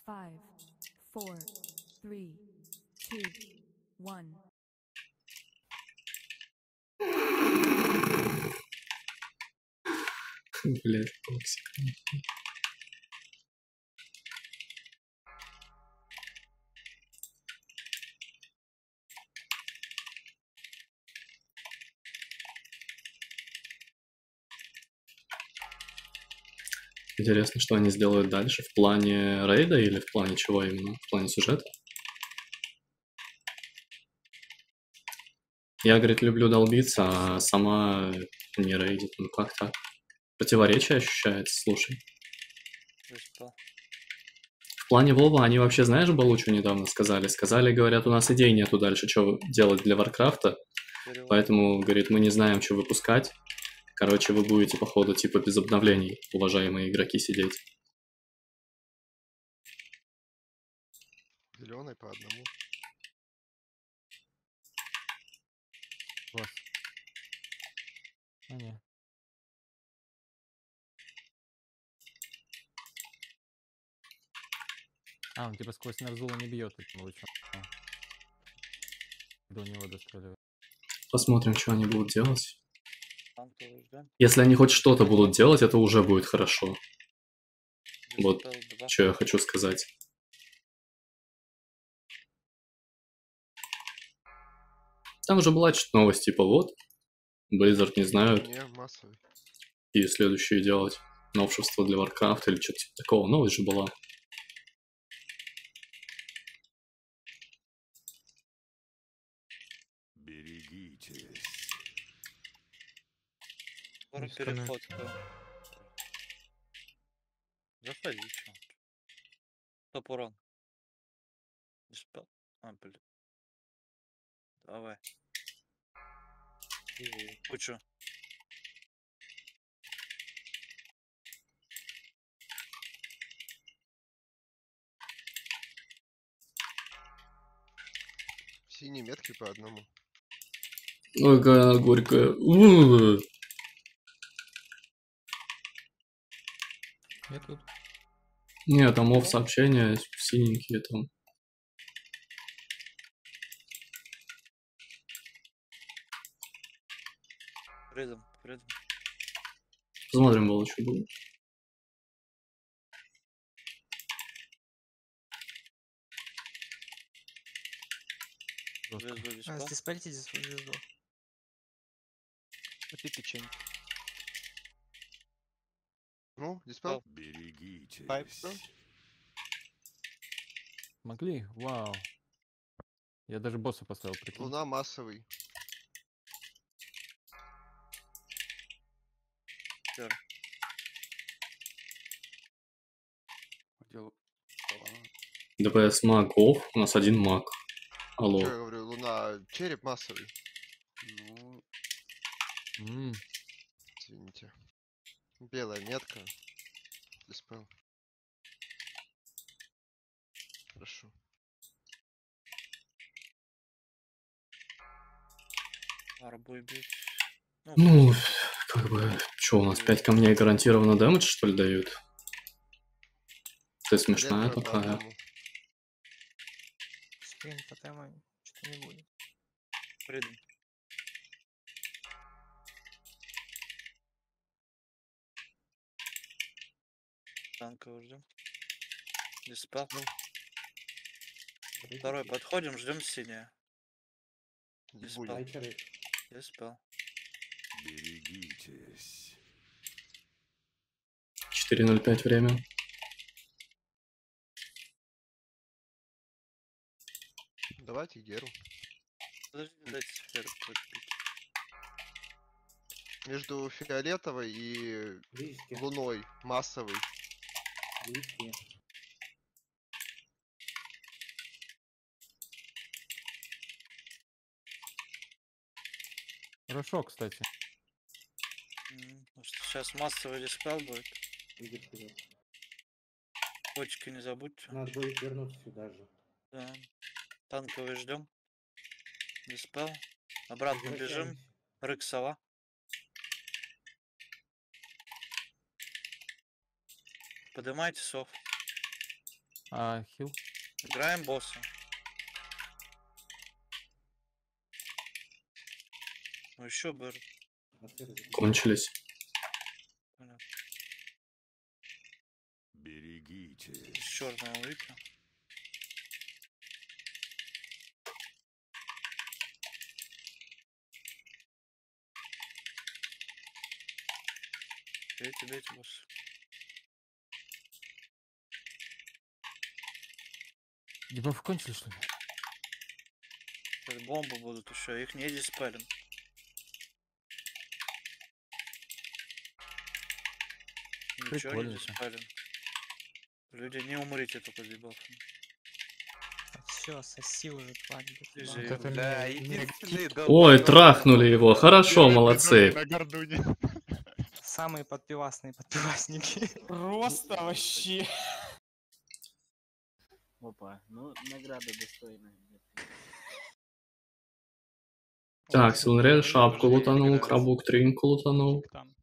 5, 4, 3, 2, 1. Блять, токсик. Интересно, что они сделают дальше, в плане рейда или в плане чего именно? В плане сюжета? Я, говорит, люблю долбиться, а сама не рейдит. Ну как так? Противоречие ощущается, слушай. В плане Вова они вообще, знаешь, Балучу недавно сказали? Сказали, говорят, у нас идей нету дальше, что делать для Варкрафта, поэтому, говорит, мы не знаем, что выпускать. Короче, вы будете, походу, типа без обновлений, уважаемые игроки, сидеть. Зеленый по одному. Класс. А, не. А, он типа сквозь Нарзула не бьет этим лучом. До него достреливает. Посмотрим, что они будут делать. Если они хоть что-то будут делать, это уже будет хорошо. Вот что я хочу сказать. Там уже была что-то новость, типа вот, Blizzard не знают, Не, массовый. и следующее делать. Новшество для Warcraft или что-то типа такого. Новость же была. Берегитесь. Скоро переходка. Заходи, чё. Топ урон. Диспел. А, блин. Давай. Кучу. Синие метки по одному. Ой, какая горькая. Я тут. Нет, там офф сообщения синенькие там. Рядом. Посмотрим, было что будет. Звезду диспел. Диспелите звезду. Купи печенье. Ну, диспел. Берегитесь. Пайп, Могли? Вау. Я даже босса поставил, прикинь. Луна массовый. ДПС маг офф, у нас один маг. Алло. Что я говорю, Луна череп массовый. Ну, извините. Белая метка. Диспел. Хорошо. Арбуй бить. Ну, как бы, что у нас 5 камней гарантированно дэмэдж, что ли, дают? Ты смешная Электро по такая. одному. Спин по теме что-то не будет. Рядом. Танковый ждем. Диспел. Второй подходим, ждем синее. Диспел. Диспел. Берегитесь. 4:05 время. Давайте Геру. Подожди, дайте сферу подпить. Между фиолетовой и Близкие. луной массовый. Близкие. Хорошо, кстати. Сейчас массовый диспел будет. Иди вперед. Почки не забудьте. Надо будет вернуться сюда же. Да. Танковый ждем. Диспел. Обратно бежим. Рык сова. Поднимайте сов. А хил? Играем босса. Ну еще бы. Кончились. Берегитесь. Черного выпил. Бейте, босс. Дебафы кончились, что ли? Сейчас бомбы будут еще, их не диспелим. Ничего не Прикольно. диспелим. Люди, не умрите только с дебафами. Все, соси уже, тварь. Ты блядь. же Вот это Да, мне- иди сюда, долбоёб. Ой, трахнули его. Хорошо, молодцы. На гордуне. Самые подпивасные подпивасники. Просто вообще. Опа, ну награда достойная. Так, Силнред шапку лутанул, крабук тринку лутанул. Там.